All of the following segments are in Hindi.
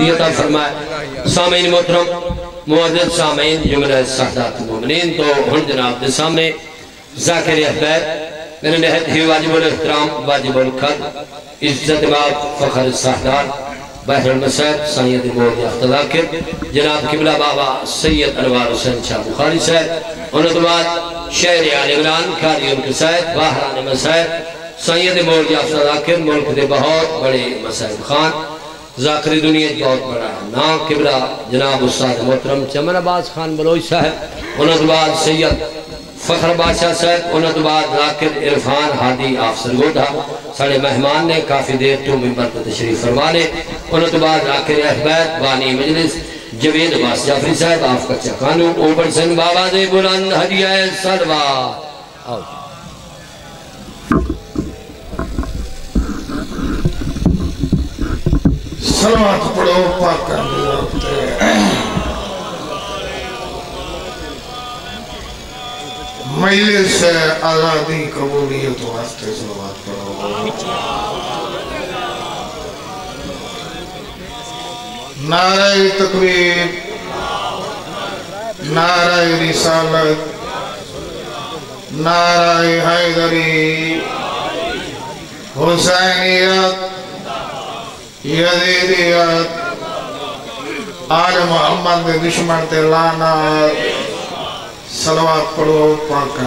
तौफीक अता फरमाए। सामीन मोहतरम मुअज़्ज़ज़ सामीन जुमला सादात मोमिनीन, तो हुन जनाब के सामने ज़ाकिर अहबाब मेरे नहत ही वाजिबुल एहतराम वाजिबुल क़द्र इज्जत बाब फ़ख्र सादात बहरुल मसाइब सैयद मौलवी अख्तलाकिर जनाब किबला बाबा सैयद अनवार हुसैन शाह बुखारी साहब, उनके बाद शहर आल इमरान कारी उनके साहब बहरान मसाइब सैयद मौलवी अख्तलाकिर मुल्क के बहुत बड़े मसाइब खान ज़ाकिर दुनिया बहुत बड़ा नाम किबला जनाब उस्ताद मोहतरम चमन अब्बास खान बलोच साहब, उनके बाद सैयद फ़ख्र बादशाह साहब, उनके बाद ज़ाकिर इरफान हादी आफसर गोधा साढ़े मेहमान ने काफ़ी देर तो मिंबर पर तशरीफ फरमा ले। उनके बाद ज़ाकिर अहबाब बानी मजलिस जवेद अब्बास जाफरी साहब आपका चकानू ओबर सिंह बाबा दे बुलंद हदिया सलवा आओ। सलवात पढ़ो पाक मजलिस आज़ादी कबूलियत वास्ते सलवात पढ़ो। नारे तकबीर, नारे रिसालत, नारे हैदरी, हुसैनियत, यजीदियत, आल मोहम्मद के दुश्मन ते लानत। सलवात पढ़ो पाक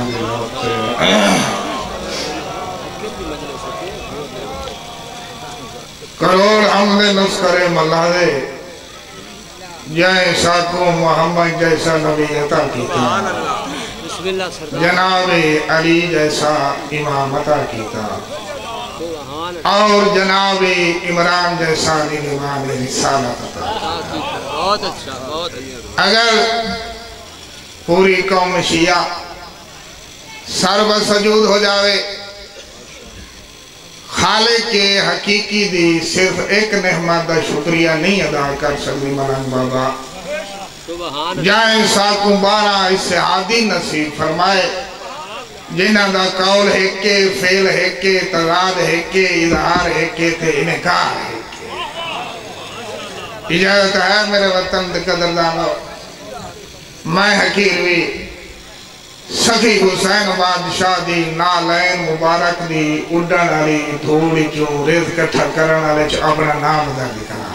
करोड़ हमने नुस्खरे मल्लादे जय साकू मोहम्मद जैसा नबी अता कीता, जनाबे अली जैसा इमाम अता कीता, और जनाबे इमरान जैसा निगरान रिसालत अता। बहुत अच्छा, बहुत अच्छा। अगर पूरी कौम शिया सर्वसजूद हो जावे खालिक के हकीकी दी सिर्फ एक नेमत का शुक्रिया नहीं अदा कर सकती मलंग बाबा जाए साकू 12 इससे आदि नसीब फरमाए जिन्हों का कौल है के फेल है के तजाद है के इजहार है के थे इनकार है के। इजाजत है मेरे वतन के कदरदानों, मैं हकीर भी सखी हुसैन बादशाह दी नालैन मुबारक दी उड़न वाली धूड़ चो रेत कट्ठा करने वाले च अपना नाम दा लिखना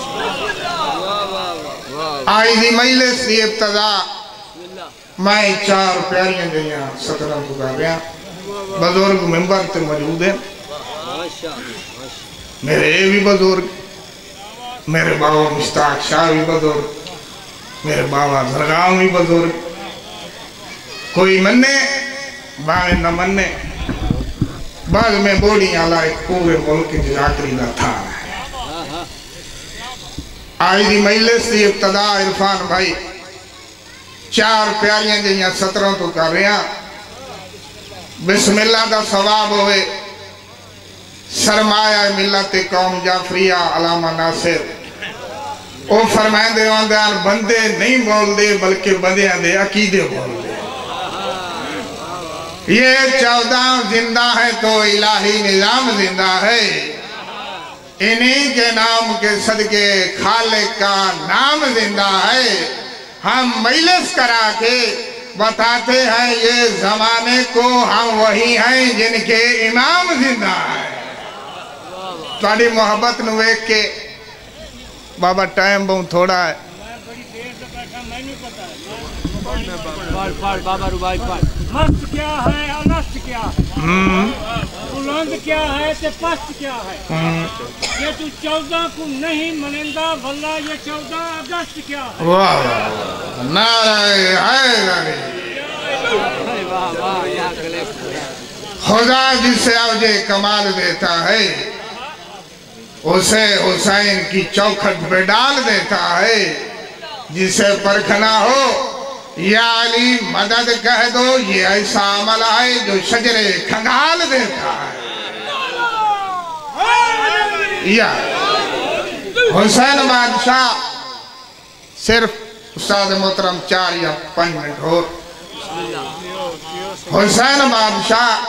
आई दी मजलिस दी इब्तिदा मैं 4 प्यारियां जइयां सतरां तो कर रहा। बुजुर्ग मेंबर ते मौजूद हैं, मेरे भी बुजुर्ग, मेरे बाबा मुश्ताक शाह भी बुजुर्ग, मेरे बाबा जरगाम भी बुजुर्ग, कोई मन्ने बावे न मन्ने बाद में बोलियां लाए पूरे मुल्क की आखिरी का था। आज की मजलिस की इब्तिदा इरफान भाई 4 प्यारियां जइयां 17 तो कर रहा। बिस्मिल्लाह दा सवाब होवे। सरमाया मिलत कौम जाफरिया अलामा नासिर वो फरमाते बंदे नहीं बोलते बल्कि बंदियां दे अकीदे बोलते। ये 14 जिंदा है तो इलाही निजाम जिंदा है, इन्हीं के नाम के सदके खालिक का नाम जिंदा है। हम मजलिस करा के बताते हैं ये जमाने को हम वही हैं जिनके इमाम जिंदा है। थोड़ी मोहब्बत नु वेख के बाबा टाइम बहुत थोड़ा है। मस्त क्या है अनस्त क्या है, बुलंद क्या है ते पस्त क्या है। ये तू 14 को नहीं मनेंदा वल्ला ये 14 अगस्त क्या है। वाह नारे खुदा जिसे अवजे कमाल देता है उसे हुसैन की चौखट पे डाल देता है। जिसे परखना हो या अली मदद कह दो, ये ऐसा अमल है जो शजरे खंगाल देता है। या हुसैन बादशाह सिर्फ उस्ताद मोहतरम 4 या 5 मिनट हो। हुसैन बादशाह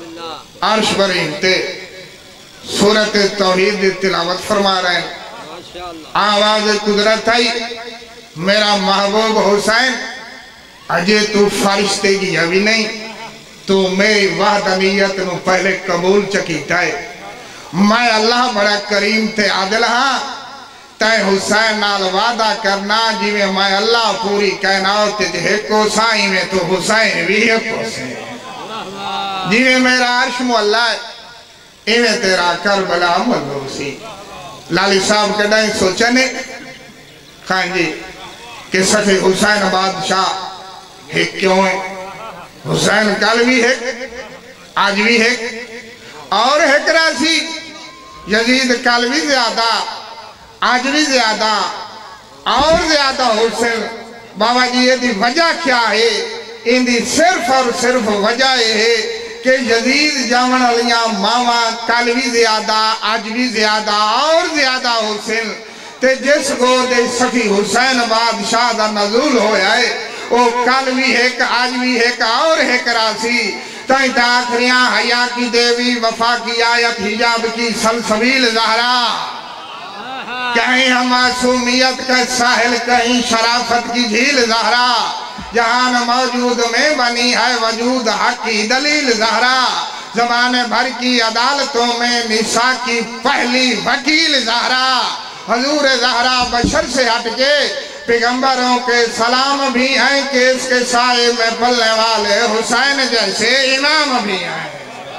अर्श पर इनते सूरत तौहीद की तिलावत फरमा रहे हैं। आवाज कुदरत आई, मेरा महबूब हुसैन अजय तू फरिश्ते की अभी नहीं, तू मेरी वहदनीयत नू पहले कबूल चकीता है। मैं अल्लाह बड़ा करीम ते आदिल हाँ, तै हुसैन नाल वादा करना जिवें मैं अल्लाह पूरी कायनात ते एको साई में तो हुसैन भी एको से, जिवें मेरा अर्श मुअल्ला है इवें तेरा करबला मलूसी। लाली साहब कदाई सोचा ने खां जी कि सखी हुसैन बादशाह एक क्यों है? हुसैन कल भी है, आज भी है और है करासी। यजीद कल भी ज्यादा, आज भी ज्यादा और ज्यादा हुसैन। बाबा जी ये वजह क्या है? इनकी सिर्फ और सिर्फ वजह है कि यजीद जावन वालियां मावा कल भी ज्यादा, आज भी ज्यादा और ज्यादा हुसैन। ते जिस गोद सखी हुसैन बादशाह का नज़ूल होया है वो कल भी एक, आज भी एक और है करासी। तई आखरियां हया की देवी, वफा की आयत, हिजाब की सलसबील ज़हरा, कहीं हम मासूमियत का साहिल, कहीं शराफत की झील ज़हरा, जहान मौजूद में बनी है वजूद हक की दलील ज़हरा, ज़माने भर की अदालतों में निसा की पहली वकील ज़हरा। हजूर ज़हरा बशर से हटके पैगंबरों के सलाम भी हैं कि इसके साए में पलने वाले हुसैन जैसे इमाम भी हैं।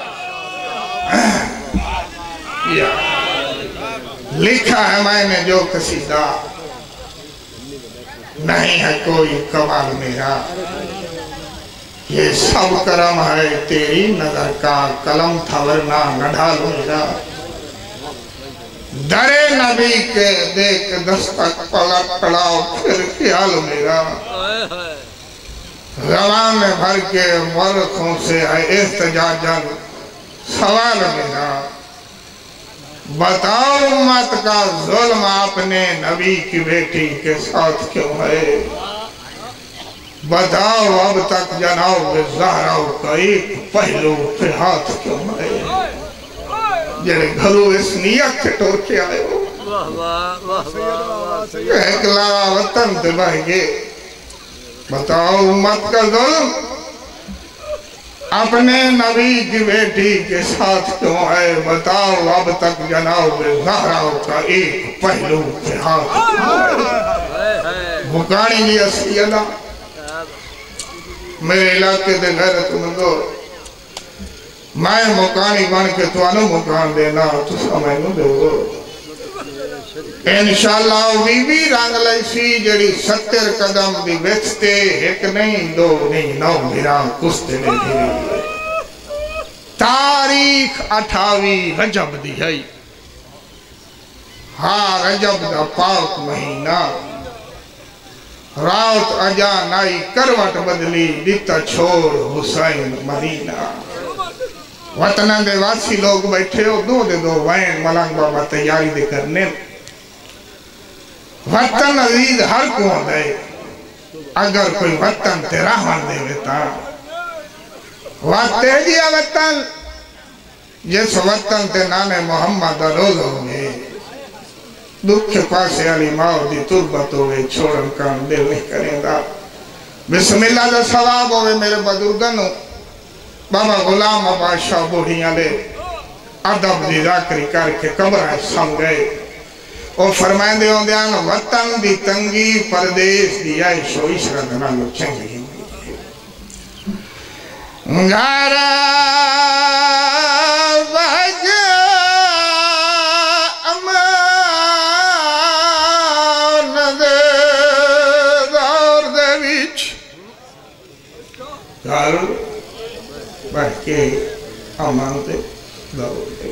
लिखा है मैंने जो कसीदा, नहीं है कोई कमाल मेरा, ये सब करम है तेरी नजर का, कलम था वरना न ढाल मेरा। दरे नबी के देख दस्तक पलट पड़ाओ फिर ख्याल मेरा, ज़बान में भर के मरखों से है इस्तिजाजन सवाल मेरा। बताओ उम्मत का जुल्म आपने नबी की बेटी के साथ क्यों है? बताओ अब तक जनाब ज़हरा का एक पहलू पे हाथ क्यों है? जेड़े घरों इस नियत के टोर के आए हो, एकला वतन ते बह गए। बताओ उम्मत का जुल्म अपने नबी की बेटी के साथ क्यों है? बताओ अब तक जनाब ज़हरा का एक पहलू पे हाथ मुकानी जी असली अदा मेरे इलाके दे गैरतमंदो, मैं मुकानी बन के तुहानू मुकान देना, तुसा मैनू देवो इंशाअल्लाह। बीबी रंग लई सी जड़ी 70 कदम दी विचते, एक नहीं दो नहीं 9 गिरा कुस्ते ने दी। तारीख 28 रजब दी है, हाँ रजब दा पाक महीना। रात अजा नाई करवट बदली, दिता छोड़ हुसैन मदीना। वतन दे वासी लोग बैठे हो, दो दे दो वैन मलंग बाबा तैयारी दे करने। वतन अजीज हर को दे, अगर कोई वतन ते राहन दे बेटा वाते दिया वतन, जिस वतन ते नाने मोहम्मद रोज होवे, दुख पासे वाली माओ दी तुरबत होवे, छोड़न का दिल नहीं करेगा। बिस्मिल्लाह दा सवाब होवे मेरे बुजुर्गों। बाबा गुलाम बादशाह बूढ़िया ले अदब की जाकरी करके कमरा सम गए। वो फरमाते होंदे वतन की तंगी परदेश की ऐशो इशरत नालों चंगी। बैठ के अमानते दौड़े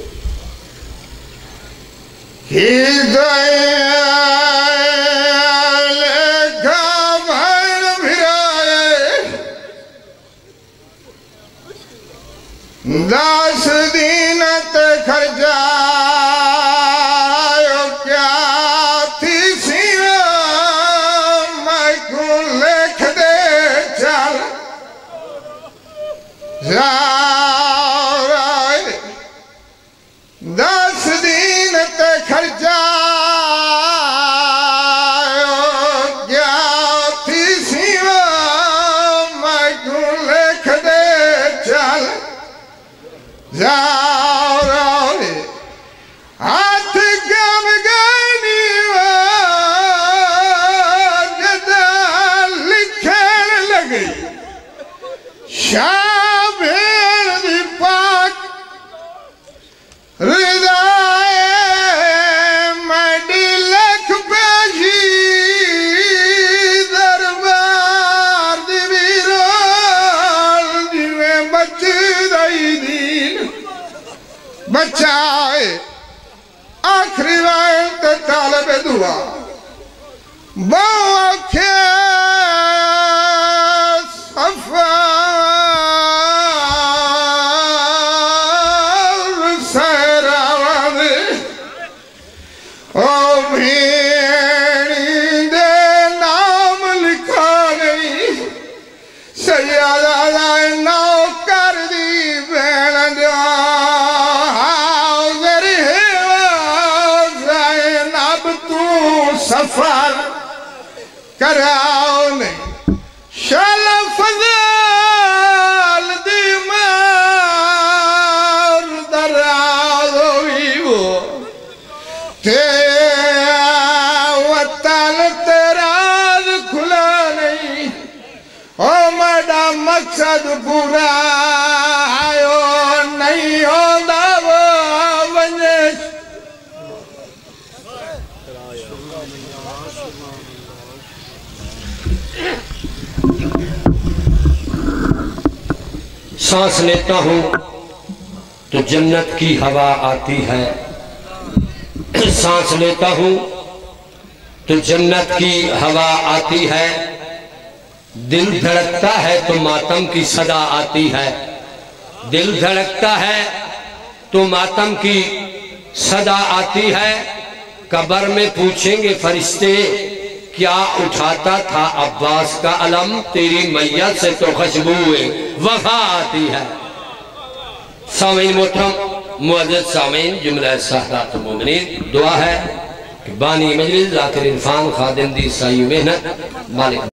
दस दिन खर्चा क्या थी सिवा मैं को लिख दे चल 10 दिन ते खर्चा बाखे सफर सरावन ओ भेड़ी दे नाम लिखा गई सैयदा नाव कर दी भेड़ जो अब तू सफर कराओ ने शाल फज़ल दी मार दराज़ो वो ते वतन तेराज खुला नहीं ओ मड़ा मकसद पूरा आयो नहीं होंदा वो वने सांस लेता हूँ तो जन्नत की हवा आती है, सांस लेता हूँ तो जन्नत की हवा आती है, दिल धड़कता है तो मातम की सदा आती है, दिल धड़कता है तो मातम की सदा आती है। कब्र में पूछेंगे फरिश्ते क्या उठाता था अब्बास का अलम, तेरी मैयत से तो खुशबूए वफा आती है। सामीन मोहतरम मुअज़्ज़ज़ सामीन जुमला सादातुल मोमिनीन, दुआ है कि बानी मजलिस ज़ाकिर इरफान खादिम दी साई मेहनत मालिक